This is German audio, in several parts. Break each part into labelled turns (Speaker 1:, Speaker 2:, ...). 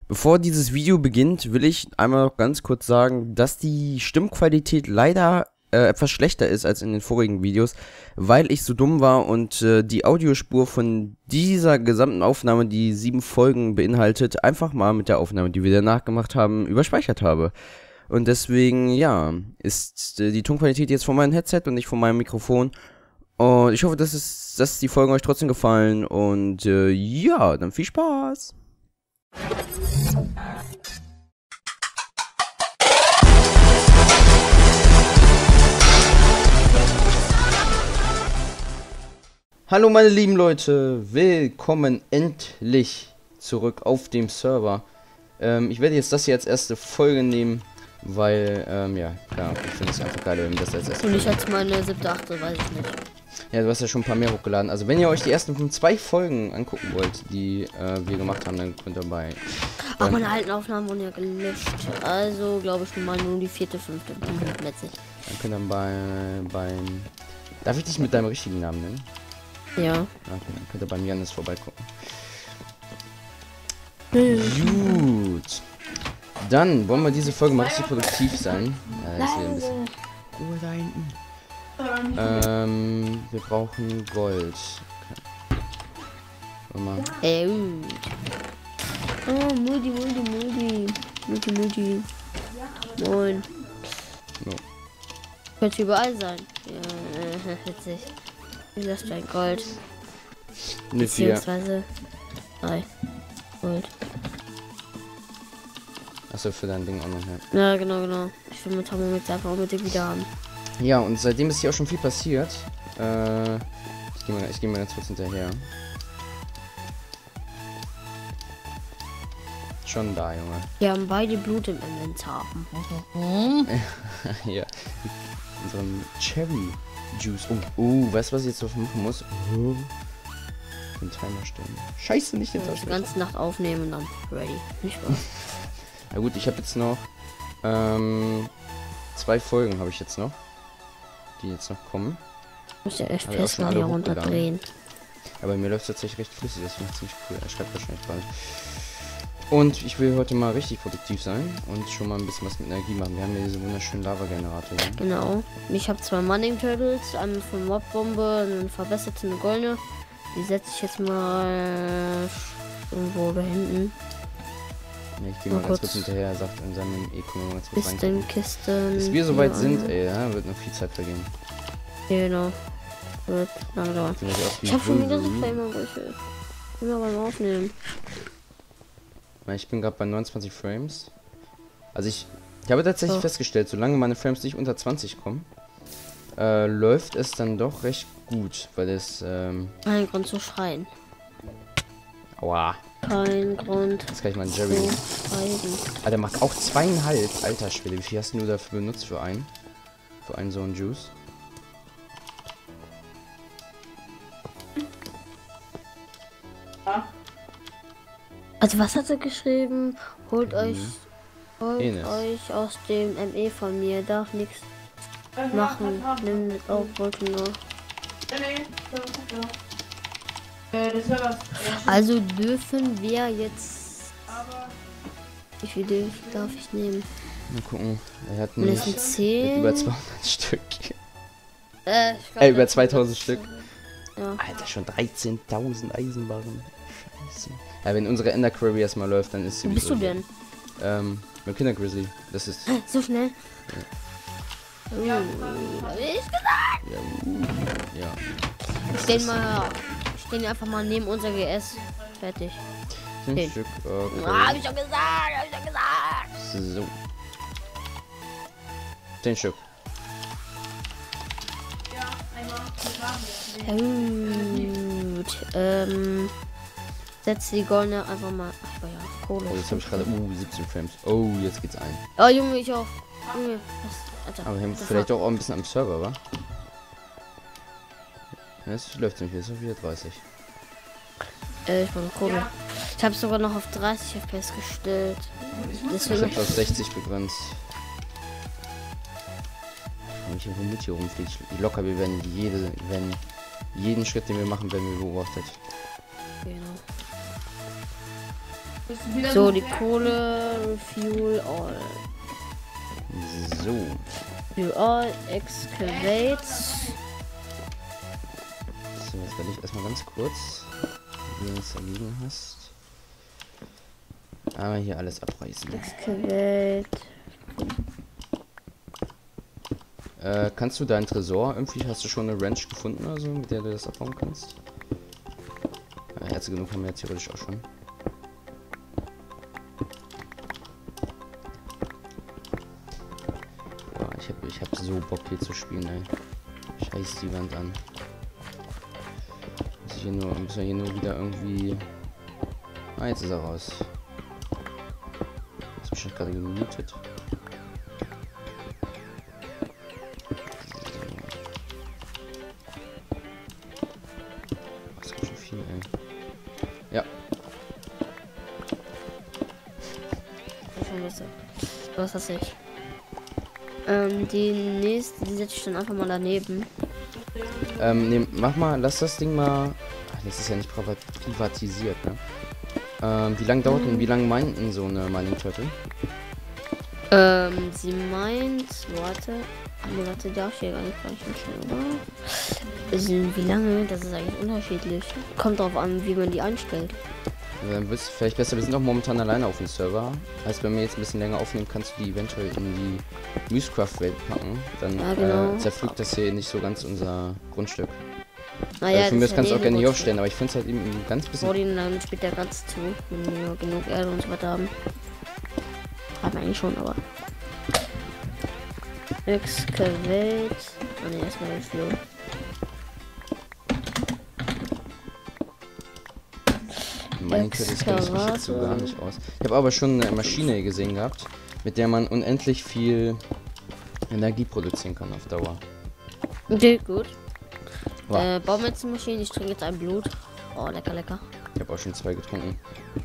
Speaker 1: Bevor dieses Video beginnt, will ich einmal noch ganz kurz sagen, dass die Stimmqualität leider etwas schlechter ist als in den vorigen Videos, weil ich so dumm war und die Audiospur von dieser gesamten Aufnahme, die 7 Folgen beinhaltet, einfach mal mit der Aufnahme, die wir danach gemacht haben, überspeichert habe. Und deswegen, ja, ist die Tonqualität jetzt von meinem Headset und nicht von meinem Mikrofon. Und ich hoffe, dass die Folgen euch trotzdem gefallen. Und ja, dann viel Spaß! Hallo meine lieben Leute, willkommen endlich zurück auf dem Server. Ich werde jetzt das hier als erste Folge nehmen, weil, ja, klar, ich finde es einfach geil, wenn wir das als erste
Speaker 2: Und ich als meine 7., 8., weiß ich nicht.
Speaker 1: Ja, du hast ja schon ein paar mehr hochgeladen. Also wenn ihr euch die ersten 2 Folgen angucken wollt, die wir gemacht haben, dann könnt ihr bei...
Speaker 2: Ach, meine alten Aufnahmen wurden ja gelöscht. Also, glaube ich, mal nur die 4., 5. letztlich.
Speaker 1: Dann könnt ihr beim... Darf ich dich mit deinem richtigen Namen nennen?
Speaker 2: Ja.
Speaker 1: Okay, dann könnt ihr beim Janis vorbeigucken.
Speaker 2: Mhm.
Speaker 1: Gut. Dann wollen wir diese Folge mal richtig produktiv sein. Ja, das ist hier ein bisschen... Ruhe da hinten. Wir brauchen Gold. Okay. Warte mal.
Speaker 2: Gut. Oh, Multi. Moin.
Speaker 1: No.
Speaker 2: Könnte überall sein. Ja, witzig. Wie das dein Gold?
Speaker 1: Eine 4.
Speaker 2: Beziehungsweise 3 Gold.
Speaker 1: Achso, für dein Ding auch noch, ja.
Speaker 2: Ja, genau. Ich will mit Thermometer einfach unbedingt wieder haben.
Speaker 1: Ja, und seitdem ist hier auch schon viel passiert. Ich geh mal ganz kurz hinterher. Schon da, Junge.
Speaker 2: Wir haben beide Blut im Inventar.
Speaker 1: Ja. Unseren Cherry Juice. Weißt du, was ich jetzt noch machen muss? Den Timer stellen. Scheiße, nicht den
Speaker 2: Die
Speaker 1: Taschentuch.
Speaker 2: ganze Nacht aufnehmen und dann ready. Nicht wahr?
Speaker 1: Na gut, ich habe jetzt noch 2 Folgen habe ich jetzt noch, die jetzt noch kommen.
Speaker 2: Ich muss ja
Speaker 1: Hab ich auch
Speaker 2: FPS
Speaker 1: schon
Speaker 2: mal
Speaker 1: alle
Speaker 2: hier runterdrehen.
Speaker 1: Aber bei mir läuft es tatsächlich recht flüssig, das finde ich ziemlich cool. Er schreibt wahrscheinlich gerade. Und ich will heute mal richtig produktiv sein und schon mal ein bisschen was mit Energie machen. Wir haben hier diese wunderschönen Lava-Generator hier.
Speaker 2: Genau. Ich habe 2 Mining Turtles, eine von Mobbombe, eine verbesserte, eine goldene. Die setze ich jetzt mal irgendwo da hinten.
Speaker 1: Ja, ich gehe mal ganz kurz hinterher, er sagt in seinem E-Kommen ganz kurz
Speaker 2: Kisten, Kisten.
Speaker 1: Bis wir soweit sind, ey, ja, wird noch viel Zeit vergehen.
Speaker 2: Genau. Wird lange dauern. Ich habe schon wieder so Framerbrüche. Immer beim Aufnehmen.
Speaker 1: Ich bin gerade bei 29 Frames. Also ich habe tatsächlich festgestellt, solange meine Frames nicht unter 20 kommen, läuft es dann doch recht gut, weil es
Speaker 2: Kein Grund zu schreien.
Speaker 1: Aua.
Speaker 2: Kein Grund.
Speaker 1: Das kann ich mal Jerry.
Speaker 2: zu schreien.
Speaker 1: Ah, der macht auch 2,5. Alter Schwede, wie viel hast du dafür benutzt für einen? Für einen so einen Juice?
Speaker 2: Also was hat er geschrieben? Holt
Speaker 1: Enes.
Speaker 2: euch aus dem ME von mir. Darf nichts machen. Nimm das auf, wollte nur. Also dürfen wir jetzt. Wie viel darf ich nehmen?
Speaker 1: Mal gucken. Er hat
Speaker 2: Mindestens
Speaker 1: nicht
Speaker 2: 10.
Speaker 1: über 200 Stück.
Speaker 2: Ich glaub,
Speaker 1: Über 2000 Stück.
Speaker 2: Ja.
Speaker 1: Alter, schon 13.000 Eisenbarren. Scheiße. Ja, wenn unsere Ender Query erstmal läuft, dann ist sie.
Speaker 2: Wo bist du denn?
Speaker 1: Mit Kinder Grizzly. Das ist.
Speaker 2: So schnell.
Speaker 1: Ja.
Speaker 2: Hab ich gesagt?
Speaker 1: Ja.
Speaker 2: Ich stehen einfach mal neben unser GS. Fertig.
Speaker 1: 10
Speaker 2: 10.
Speaker 1: Stück. Okay.
Speaker 2: Hab ich doch gesagt.
Speaker 1: So. 10 Stück.
Speaker 2: Gut. Setz die goldene einfach mal. Ach ja, Kohle.
Speaker 1: Oh, jetzt habe ich gerade 17 Frames. Oh, jetzt geht's ein.
Speaker 2: Oh Junge, ich auch. Junge, Alter,
Speaker 1: Aber wir haben vielleicht auch ein bisschen am Server, wa? Ja, es läuft nicht, jetzt auf wieder 30.
Speaker 2: Ich brauche Kohle. Ich habe sogar noch auf 30 FPS gestellt.
Speaker 1: Ich
Speaker 2: Deswegen.
Speaker 1: habe auf 60 begrenzt. Wenn ich irgendwo mit hier rumfliegt, locker, wir werden jeden Schritt, den wir machen, werden wir beobachtet.
Speaker 2: Genau. So, die Kohle, Fuel All.
Speaker 1: So.
Speaker 2: Fuel All, Excavate.
Speaker 1: So, jetzt werde ich erstmal ganz kurz, wie du es da liegen hast. Aber hier alles abreißen.
Speaker 2: Excavate.
Speaker 1: Kannst du deinen Tresor irgendwie, hast du schon eine Wrench gefunden oder so, mit der du das abbauen kannst? Erze genug haben wir jetzt theoretisch auch schon. Boah, ich hab so Bock hier zu spielen, ey. Scheiß die Wand an. Müssen wir hier nur wieder irgendwie... Ah, jetzt ist er raus. Ist bestimmt gerade gemutet. Das ist schon viel, ey. Ja.
Speaker 2: Was weiß ich. Die nächste, die setze ich dann einfach mal daneben.
Speaker 1: Nee, mach mal, lass das Ding mal. Ach, das ist ja nicht privatisiert, ne? Wie lange dauert denn, wie lange meint denn so eine Mining Turtle?
Speaker 2: Sie meint, warte, darf ich hier gar nicht gleich schnell, oder? Wie lange? Das ist eigentlich unterschiedlich. Kommt drauf an, wie man die einstellt.
Speaker 1: Dann wird es vielleicht besser, wir sind auch momentan alleine auf dem Server. Heißt, wenn wir jetzt ein bisschen länger aufnehmen, kannst du die eventuell in die Musecraft-Welt packen. Dann
Speaker 2: ja, genau.
Speaker 1: Zerpflückt das hier nicht so ganz unser Grundstück.
Speaker 2: Naja,
Speaker 1: für mich kannst du auch gerne hier aufstellen, aber ich finde es halt eben ein ganz bisschen...
Speaker 2: Vor den dann später ganz zu, wenn wir genug Erde und so weiter haben. Haben wir eigentlich schon, aber... Excavate... Ah ne, erstmal den Flow.
Speaker 1: Meine Turtles kenne ich mich jetzt so gar nicht aus. Ich habe aber schon eine Maschine gesehen gehabt, mit der man unendlich viel Energie produzieren kann auf Dauer.
Speaker 2: Okay, gut.
Speaker 1: Wow.
Speaker 2: Baumetzenmaschine, ich trinke jetzt ein Blut. Oh, lecker, lecker.
Speaker 1: Ich habe auch schon 2 getrunken.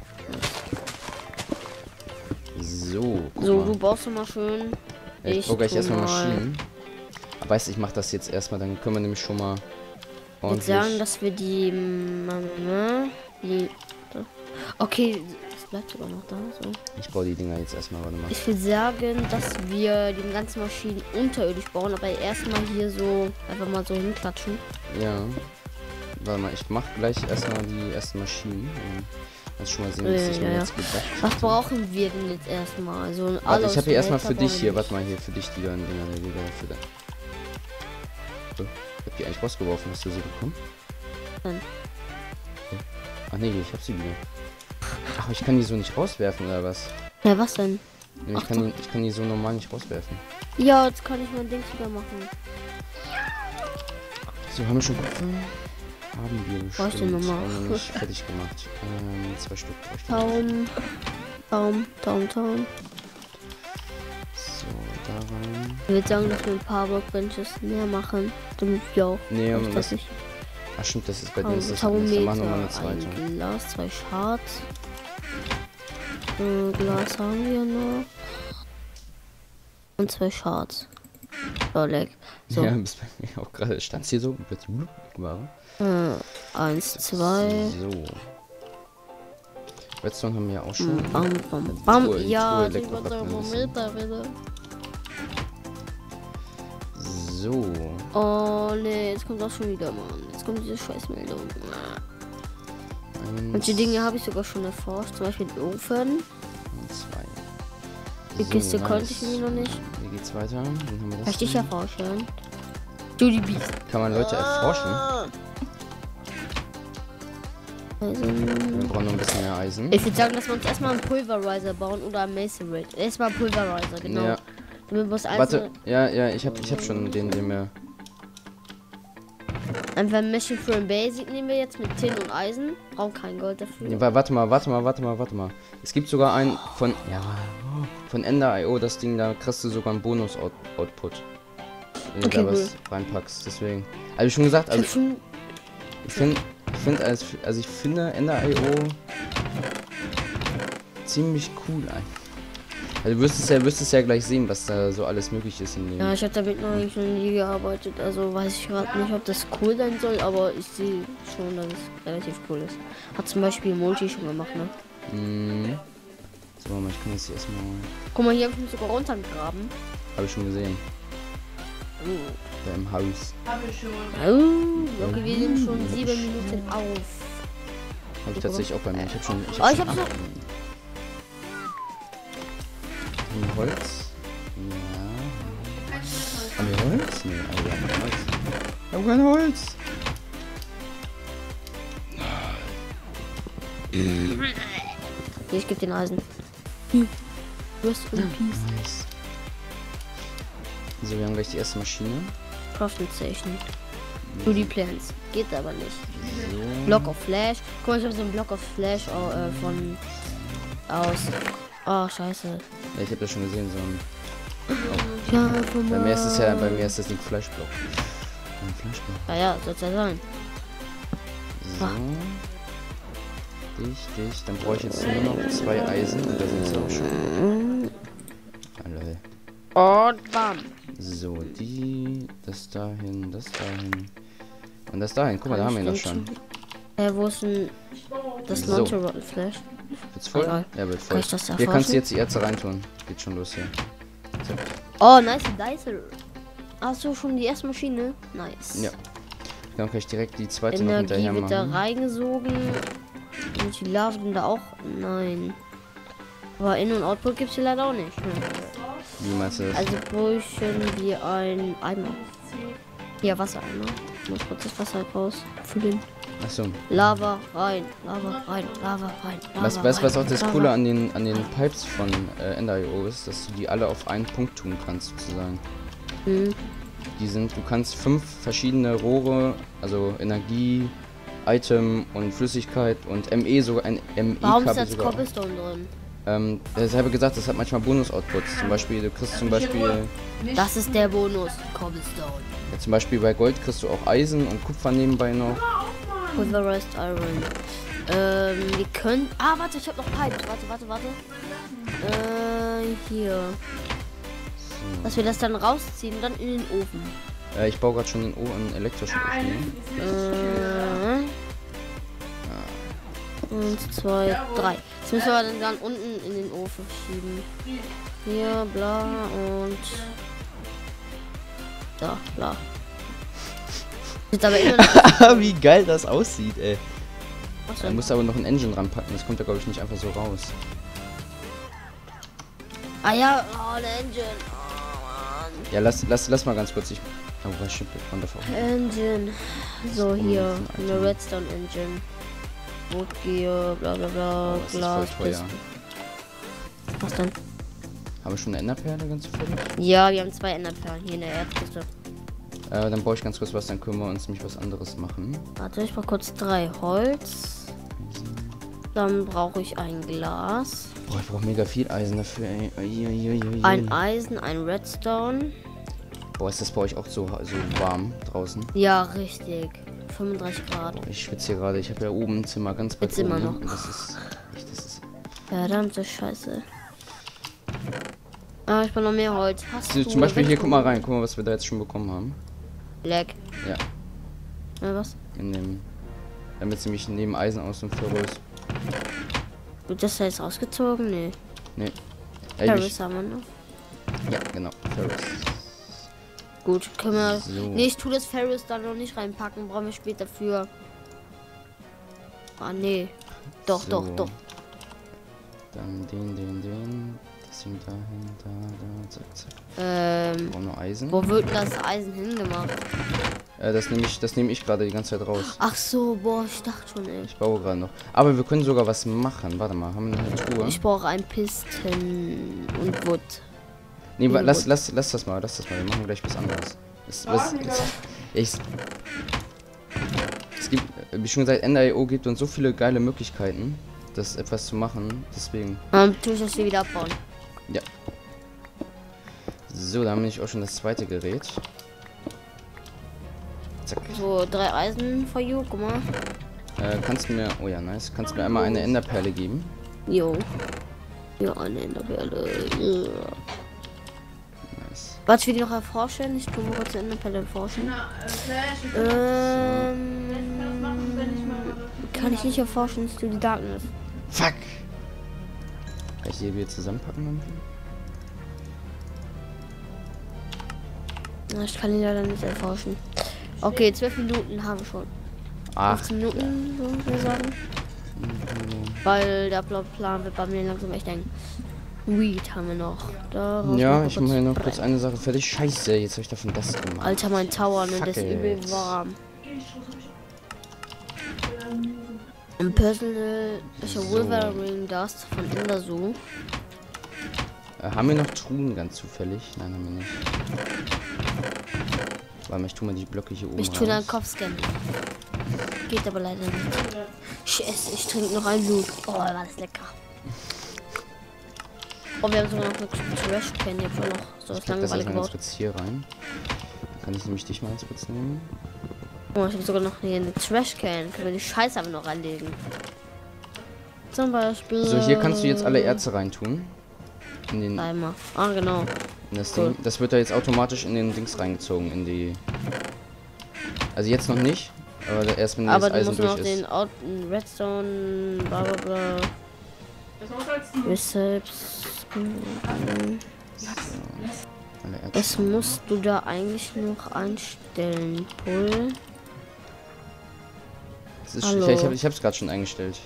Speaker 1: So, guck
Speaker 2: so,
Speaker 1: mal.
Speaker 2: du baust mal schön.
Speaker 1: Ja, ich baue gleich erstmal Maschinen. Aber weißt du, ich mache das jetzt erstmal, dann können wir nämlich schon mal ordentlich...
Speaker 2: Ich würde sagen, dass wir die... Okay, es bleibt sogar noch da. So.
Speaker 1: Ich baue die Dinger jetzt erstmal, warte mal.
Speaker 2: Ich will sagen, dass wir die ganzen Maschinen unterirdisch bauen, aber erstmal hier so einfach mal so hinklatschen.
Speaker 1: Ja. Warte mal, ich mache gleich erstmal die ersten Maschinen. Kannst schon mal sehen, wie es sich jetzt gedacht.
Speaker 2: Was brauchen wir denn jetzt erstmal? Also
Speaker 1: warte, ich habe hier erstmal für dich hier, warte mal hier für dich die Dinger, für dich. So, ich hab die eigentlich rausgeworfen, hast du sie bekommen?
Speaker 2: Nein.
Speaker 1: Okay. Ach nee, ich hab sie wieder. Ach, ich kann die so nicht rauswerfen, oder was?
Speaker 2: Ja, was denn?
Speaker 1: Nee, ich kann die so normal nicht rauswerfen.
Speaker 2: Ja, jetzt kann ich mein Ding wieder machen.
Speaker 1: So, haben wir schon Kupfer? Haben wir
Speaker 2: Was denn nochmal?
Speaker 1: Haben wir nicht fertig gemacht. 2 Stück.
Speaker 2: Baum.
Speaker 1: So, da rein.
Speaker 2: Ich würde sagen, dass wir ein paar Workbenches mehr machen, damit wir auch...
Speaker 1: Nee,
Speaker 2: das nicht.
Speaker 1: Ach stimmt, das ist bei denen ist das dann machen wir mal eine zweite.
Speaker 2: Ein Glas, 2 Schards. Glas haben wir noch. Und 2 Schards. So, leck. So.
Speaker 1: Ja, bis bei mir auch gerade stand hier so.
Speaker 2: 1, 2.
Speaker 1: So. Redstone haben wir ja auch schon.
Speaker 2: Bam. Ja, ich würde sagen, Moment, bitte.
Speaker 1: So.
Speaker 2: Oh ne, jetzt kommt das schon wieder, Mann. Jetzt kommt diese Scheißmeldung. Manche Dinge habe ich sogar schon erforscht, zum Beispiel den Ofen.
Speaker 1: Und 2.
Speaker 2: Die Kiste konnte ich mir noch nicht.
Speaker 1: Wie geht's weiter? Dann haben wir das.
Speaker 2: Kann ich dich erforschen? Du die Biest.
Speaker 1: Kann man Leute erforschen?
Speaker 2: Also,
Speaker 1: wir brauchen noch ein bisschen mehr Eisen.
Speaker 2: ich würde sagen, dass wir uns erstmal einen Pulverizer bauen oder einen Mason Rig. Erstmal Pulverizer, genau.
Speaker 1: Ja. Warte, ja, ich hab schon den mir.
Speaker 2: Einfach Machine Frame Basic nehmen wir jetzt mit Tin und Eisen. Brauchen kein Gold dafür.
Speaker 1: Ja, warte mal. Es gibt sogar einen von Ender.io, das Ding, da kriegst du sogar einen Bonus-Output. Wenn du da was reinpackst, deswegen. Also schon gesagt, also ich finde Ender.io ziemlich cool eigentlich. Also du wirst es ja gleich sehen, was da so alles möglich ist in dem.
Speaker 2: Ja, ich habe damit noch nie gearbeitet, also weiß ich gerade nicht, ob das cool sein soll, aber ich sehe schon, dass es relativ cool ist. Hat zum Beispiel Multi schon gemacht, ne?
Speaker 1: So, Mama, ich kann jetzt hier erstmal.
Speaker 2: Guck mal, hier habe ich mich sogar runtergegraben.
Speaker 1: Habe ich schon gesehen. Da im Haus.
Speaker 2: Oh, okay, wir sind schon 7 Minuten auf.
Speaker 1: Habe ich tatsächlich auch bei mir. Ich habe schon.
Speaker 2: Oh, ich habe so.
Speaker 1: Holz. Ja. Haben wir Holz? Nee, aber wir haben kein Holz. Wir haben kein Holz.
Speaker 2: Hier, ich gebe den Eisen. Rest in Peace.
Speaker 1: Nice. So, wir haben gleich die erste Maschine.
Speaker 2: Crafting Station. To die Plants. Geht aber nicht.
Speaker 1: So.
Speaker 2: Block of Flash. Guck mal, ich habe so einen Block of Flash von aus. Oh, scheiße.
Speaker 1: Ja, ich habe das schon gesehen, so ein.
Speaker 2: Ja,
Speaker 1: Bei mir ist das ein Fleischblock. Ein Fleischblock.
Speaker 2: Ja, soll es ja sein.
Speaker 1: So. Dich. Dann brauche ich jetzt nur noch 2 Eisen und da sind sie auch schon. Alle.
Speaker 2: Und bam.
Speaker 1: So, das dahin. Und das dahin. Guck mal, da haben wir ihn doch schon.
Speaker 2: Wo ist denn das
Speaker 1: So.
Speaker 2: Launcher Rotten Flash?
Speaker 1: Wird's voll?
Speaker 2: Egal.
Speaker 1: Ja, wird
Speaker 2: Kann
Speaker 1: voll.
Speaker 2: ich das
Speaker 1: Hier kannst du
Speaker 2: erforschen?
Speaker 1: jetzt die Erze reintun. Geht schon los hier. So.
Speaker 2: Oh, nice Dicer. Hast du schon die erste Maschine? Nice.
Speaker 1: Ja. Dann kann ich direkt die zweite noch
Speaker 2: Energie
Speaker 1: hinterher
Speaker 2: wird da
Speaker 1: machen.
Speaker 2: reingesogen. Und die Larven da auch? Nein. Aber In- und Output gibt es hier leider auch nicht.
Speaker 1: Wie meinst du das?
Speaker 2: Also bräuchten wir ein Eimer. Ja, Wassereimer. Ich muss kurz das Wasser rausfüllen.
Speaker 1: Achso.
Speaker 2: Lava rein, Lava rein, Lava rein. Lava
Speaker 1: Weißt du, was
Speaker 2: rein,
Speaker 1: auch das
Speaker 2: Lava.
Speaker 1: Coole an den Pipes von Ender.io ist? Dass du die alle auf einen Punkt tun kannst, sozusagen.
Speaker 2: Hm.
Speaker 1: Du kannst 5 verschiedene Rohre, also Energie, Item und Flüssigkeit und ME sogar ein
Speaker 2: Warum ist
Speaker 1: ME-Kabel
Speaker 2: jetzt
Speaker 1: sogar.
Speaker 2: Cobblestone drin?
Speaker 1: Das habe ich gesagt, das hat manchmal Bonus-Outputs. Zum Beispiel, du kriegst zum Beispiel,
Speaker 2: Das ist der Bonus. Cobblestone.
Speaker 1: ja, zum Beispiel bei Gold kriegst du auch Eisen und Kupfer nebenbei noch.
Speaker 2: Pulverized Iron. Wir können. Ah, warte, ich habe noch Pipes. Warte. Hier.
Speaker 1: So.
Speaker 2: Dass wir das dann rausziehen und dann in den Ofen.
Speaker 1: Ich baue gerade schon einen elektrischen Ofen.
Speaker 2: Und 2, 3. Das müssen wir dann unten in den Ofen schieben. Hier, bla und da, bla. Jetzt aber immer noch.
Speaker 1: Wie geil das aussieht, ey.
Speaker 2: Was
Speaker 1: Da
Speaker 2: denn?
Speaker 1: musst du aber noch ein Engine ranpacken, das kommt ja glaube ich nicht einfach so raus.
Speaker 2: Ah ja, oh, eine Engine. Oh, Mann.
Speaker 1: Ja, lass mal ganz kurz. Oh, was stimmt, wonderful.
Speaker 2: Engine. So, hier,
Speaker 1: Item.
Speaker 2: eine Redstone Engine. Woodgear, bla bla bla,
Speaker 1: Oh, das ist
Speaker 2: Glas,
Speaker 1: voll teuer.
Speaker 2: Pisten. Was denn?
Speaker 1: Haben wir schon eine Enderperle ganz zufällig?
Speaker 2: Ja, wir haben 2 Enderperlen hier in der Erdkiste.
Speaker 1: Dann brauche ich ganz kurz was, dann können wir uns nämlich was anderes machen.
Speaker 2: Warte, ich brauche kurz 3 Holz. Dann brauche ich ein Glas.
Speaker 1: Boah, ich brauche mega viel Eisen dafür, ey. Uiuiuiui.
Speaker 2: Ein Eisen, ein Redstone.
Speaker 1: Boah, ist das bei euch auch so warm draußen?
Speaker 2: Ja, richtig. 35 Grad.
Speaker 1: Ich schwitze hier gerade. Ich habe ja oben ein Zimmer ganz weit
Speaker 2: Schwitze
Speaker 1: oben.
Speaker 2: immer
Speaker 1: ne?
Speaker 2: noch.
Speaker 1: Und das ist
Speaker 2: Verdammte Scheiße. Ah, ich brauche noch mehr Holz. Hast
Speaker 1: so,
Speaker 2: du
Speaker 1: zum Beispiel hier,
Speaker 2: Redstone?
Speaker 1: guck mal rein. Guck mal, was wir da jetzt schon bekommen haben.
Speaker 2: Lag.
Speaker 1: Ja,
Speaker 2: Ja, was?
Speaker 1: in dem... Damit sie mich neben Eisen aus dem Ferrous...
Speaker 2: Wird das da jetzt ausgezogen? Nee.
Speaker 1: Nee.
Speaker 2: Ferris haben wir noch.
Speaker 1: Ja, genau. Ferrous.
Speaker 2: Gut, können wir.
Speaker 1: So.
Speaker 2: Nee, ich tue das Ferris da noch nicht reinpacken. Brauchen wir später für. Ah, nee. Doch.
Speaker 1: So. Dann den. Das sind dahin, da, zack, zack. Auch noch Eisen.
Speaker 2: Wo wird das Eisen hingemacht?
Speaker 1: Das nehme ich gerade die ganze Zeit raus.
Speaker 2: Ach so, boah, ich dachte schon, ey.
Speaker 1: Ich baue gerade noch. Aber wir können sogar was machen. Warte mal, haben wir eine Truhe?
Speaker 2: Ich brauche ein Pisten und Wood.
Speaker 1: Nee, lass das mal. Wir machen gleich was anderes. Es gibt, wie schon gesagt, Ender.io gibt uns so viele geile Möglichkeiten, das etwas zu machen. Deswegen.
Speaker 2: Tue ich das hier wieder abbauen.
Speaker 1: Ja. So, da haben wir auch schon das zweite Gerät. Zack.
Speaker 2: So, 3 Eisen for you, guck mal.
Speaker 1: Kannst du mir. Oh ja, nice. Kannst du mir einmal eine Enderperle geben?
Speaker 2: Jo. Ja, eine Enderperle. Ja.
Speaker 1: Nice.
Speaker 2: Was will ich noch erforschen? Ich tue mal kurz eine Enderperle erforschen. Kann ich nicht erforschen, ist die Darkness.
Speaker 1: Fuck! hier wieder zusammenpacken irgendwie?
Speaker 2: Na, ich kann ihn leider nicht erforschen. Okay, 12 Minuten haben wir schon. 15 Minuten, so würde ich sagen. Weil der Plan wird bei mir langsam echt eng. Weed haben wir noch.
Speaker 1: Ja, ich mache noch kurz eine Sache fertig. Scheiße, jetzt habe ich davon das gemacht.
Speaker 2: Alter, mein Tower, ne, das ist übel warm. Im Personal ist ja Wolverine Dust von Indasu.
Speaker 1: Haben wir noch Truhen ganz zufällig? Nein, haben wir nicht. Warte mal, ich tue mal die Blöcke hier oben.
Speaker 2: Ich tue deinen Kopf scannen. Geht aber leider nicht. Ich trinke noch ein Blut. Oh, war das lecker. Oh, wir haben sogar noch eine Trash-Can hier noch. So ist langweilig gebaut.
Speaker 1: Kurz hier rein. Dann kann ich nämlich dich mal kurz nehmen.
Speaker 2: Oh, ich habe sogar noch hier eine Trash-Can. Können wir die Scheiße aber noch reinlegen. Zum Beispiel.
Speaker 1: So, hier kannst du jetzt alle Erze reintun. In den
Speaker 2: Eimer. Ah, genau.
Speaker 1: In das Ding. Das wird da jetzt automatisch in den Dings reingezogen. In die. Also jetzt noch nicht. Aber erst wenn das Eisen durch ist.
Speaker 2: Den alten Redstone, bla bla bla. Recipes. Das musst du da eigentlich noch einstellen, Pull.
Speaker 1: Ich hab's gerade schon eingestellt.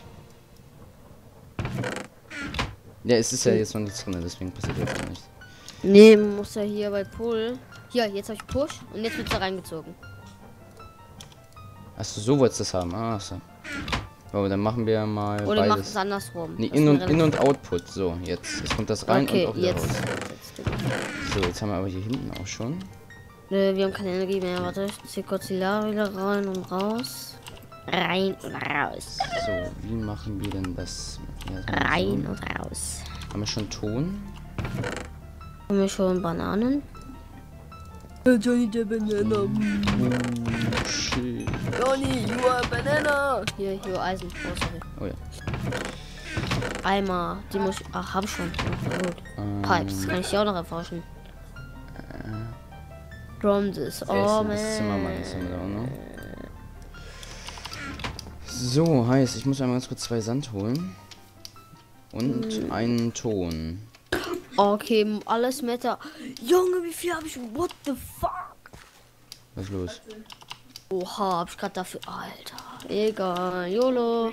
Speaker 1: Ja, es ist ja jetzt noch nichts drin, deswegen passiert jetzt gar nichts.
Speaker 2: Nee, muss ja hier bei Pull. Hier, jetzt habe ich Push und jetzt wird da reingezogen.
Speaker 1: Achso, so wolltest du das haben. Ah, so. Aber dann machen wir mal.
Speaker 2: Oder mach es andersrum.
Speaker 1: Nee, In- und Output. So, jetzt kommt das rein
Speaker 2: okay,
Speaker 1: und auch wieder
Speaker 2: jetzt.
Speaker 1: raus. So, jetzt haben wir aber hier hinten auch schon.
Speaker 2: Nö, wir haben keine Energie mehr. Warte, ich ziehe kurz die Lava wieder rein und raus. Rein und raus.
Speaker 1: So, wie machen wir denn das?
Speaker 2: Rein und raus.
Speaker 1: Haben wir schon Ton?
Speaker 2: Haben wir schon Bananen? Johnny the Banana.
Speaker 1: Shit.
Speaker 2: Johnny, you are banana. Hier Eisen. Oh, sorry.
Speaker 1: Oh ja.
Speaker 2: Eimer. Die muss ich. Ach, hab ich schon. Ja, gut. Pipes. Kann ich die auch noch erforschen. Bronzes. Oh, man.
Speaker 1: Das Zimmermann ist haben wir auch noch. So, heißt, ich muss einmal ganz kurz 2 Sand holen. Und einen Ton.
Speaker 2: Okay, alles Meter. Junge, wie viel habe ich? What the fuck?
Speaker 1: Was ist los?
Speaker 2: Oha, hab ich gerade dafür. Alter. Egal. YOLO.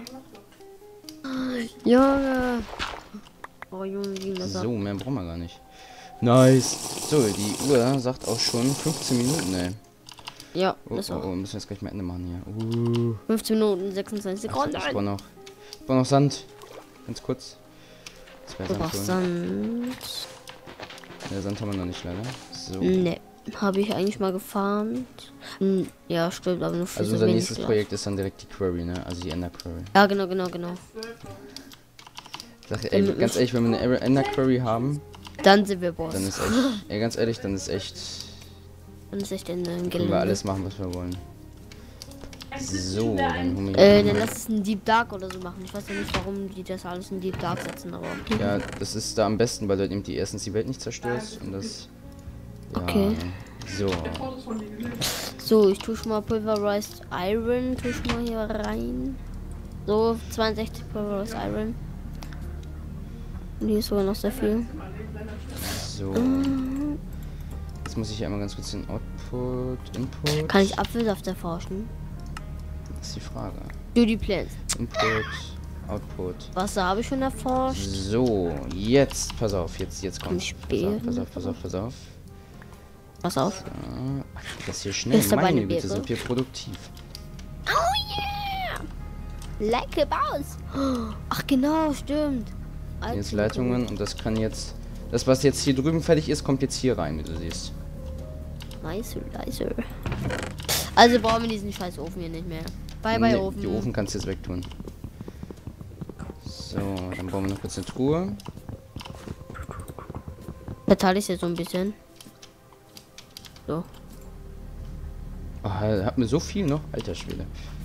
Speaker 2: Junge. Oh, Junge, wie das
Speaker 1: So, mehr brauchen wir gar nicht. Nice. So, die Uhr sagt auch schon 15 Minuten, ey.
Speaker 2: Ja,
Speaker 1: oh,
Speaker 2: das auch.
Speaker 1: Oh, müssen wir jetzt gleich mal Ende machen hier.
Speaker 2: 15 Minuten, 26 Sekunden.
Speaker 1: Ach, ich brauche noch Sand. Ganz kurz.
Speaker 2: Du brauchst Sand.
Speaker 1: Ja, Sand haben wir noch nicht leider. So.
Speaker 2: Ne, habe ich eigentlich mal gefarmt. Ja, stimmt, aber nur für
Speaker 1: Also
Speaker 2: so
Speaker 1: unser
Speaker 2: wenig
Speaker 1: nächstes Projekt ist dann direkt die Query, ne? Also die Ender Query.
Speaker 2: Ja, genau.
Speaker 1: Sag, ey, ganz ehrlich, wenn wir eine Ender Query haben,
Speaker 2: dann sind wir Boss.
Speaker 1: dann ist echt, ey, ganz ehrlich, dann ist echt
Speaker 2: in den
Speaker 1: können wir alles machen, was wir wollen. So, dann holen wir
Speaker 2: dann lass es ein Deep Dark oder so machen. Ich weiß ja nicht, warum die das alles in Deep Dark setzen, aber.
Speaker 1: Ja, das ist da am besten, weil du halt eben erstens die Welt nicht zerstörst und das. Ja,
Speaker 2: okay.
Speaker 1: So.
Speaker 2: So, ich tue schon mal Pulverized Iron, tue schon mal hier rein. So, 62 Pulverized Iron. Und hier ist sogar noch sehr viel.
Speaker 1: So. Jetzt muss ich hier einmal ganz kurz den Input.
Speaker 2: Kann ich Apfelsaft erforschen?
Speaker 1: Das ist die Frage.
Speaker 2: Do die Plants.
Speaker 1: Input, Output.
Speaker 2: Wasser habe ich schon erforscht.
Speaker 1: So, jetzt, pass auf, jetzt kommt. Pass auf.
Speaker 2: Pass auf.
Speaker 1: So, das hier schnell.
Speaker 2: Ist dabei
Speaker 1: Meine
Speaker 2: eine
Speaker 1: Güte,
Speaker 2: Beere?
Speaker 1: sind wir produktiv.
Speaker 2: Oh yeah! Lecker Baus. Ach genau, stimmt.
Speaker 1: Jetzt Leitungen und das kann jetzt. Das, was jetzt hier drüben fertig ist, kommt jetzt hier rein, wie du siehst.
Speaker 2: Nice. Also brauchen wir diesen scheiß Ofen hier nicht mehr. Bye Ofen.
Speaker 1: Die Ofen kannst du jetzt wegtun. So, dann brauchen wir noch kurz eine Truhe.
Speaker 2: Verteile ich jetzt so ein bisschen. So.
Speaker 1: Oh, hat mir so viel noch? Alter Schwede.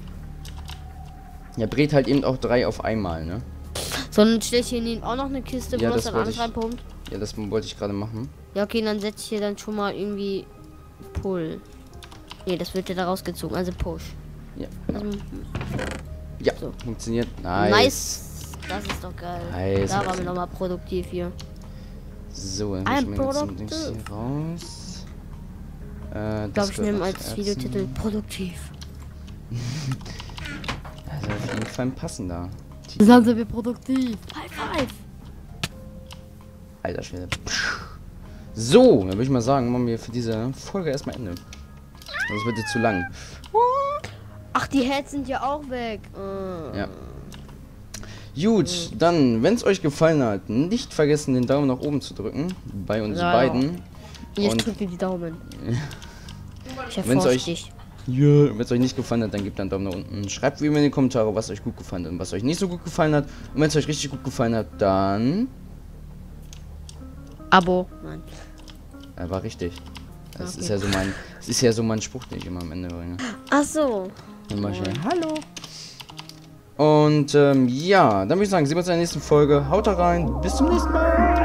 Speaker 1: Ja, brät halt eben auch 3 auf einmal, ne?
Speaker 2: So, dann stelle ich hier neben auch noch eine Kiste, wo
Speaker 1: Ja,
Speaker 2: das
Speaker 1: das
Speaker 2: dann
Speaker 1: wollte
Speaker 2: alles
Speaker 1: ich-
Speaker 2: reinpumpt.
Speaker 1: Ja, das wollte ich gerade machen.
Speaker 2: Ja, okay, dann setze ich hier dann schon mal irgendwie Pull. Nee, das wird ja da rausgezogen, also Push.
Speaker 1: Ja,
Speaker 2: Also,
Speaker 1: ja,
Speaker 2: so.
Speaker 1: funktioniert.
Speaker 2: nice. Das ist doch geil.
Speaker 1: Heiß,
Speaker 2: da waren wir nochmal produktiv hier.
Speaker 1: So, dann nehmen wir jetzt ein Ding hier raus.
Speaker 2: Ich glaube, ich nehme als Videotitel produktiv.
Speaker 1: Also auf jeden Fall ein passender.
Speaker 2: Dann sind wir produktiv. High five.
Speaker 1: Alter Schwede. So, dann würde ich mal sagen, machen wir für diese Folge erstmal Ende. Das wird jetzt zu lang.
Speaker 2: Ach, die Heads sind ja auch weg.
Speaker 1: Ja. Gut, dann, wenn es euch gefallen hat, nicht vergessen, den Daumen nach oben zu drücken. Bei uns beiden.
Speaker 2: Ich drücke die Daumen.
Speaker 1: Wenn es euch nicht gefallen hat, dann gebt einen Daumen nach unten. Schreibt wie immer in die Kommentare, was euch gut gefallen hat und was euch nicht so gut gefallen hat. Und wenn es euch richtig gut gefallen hat, dann...
Speaker 2: Abo. Nein.
Speaker 1: War richtig. Das ist ja so mein Spruch, den ich immer am Ende bringe.
Speaker 2: Ach so.
Speaker 1: Dann mach ich ja Hallo. Und ja, dann würde ich sagen, sehen wir uns in der nächsten Folge. Haut da rein. Bis zum nächsten Mal.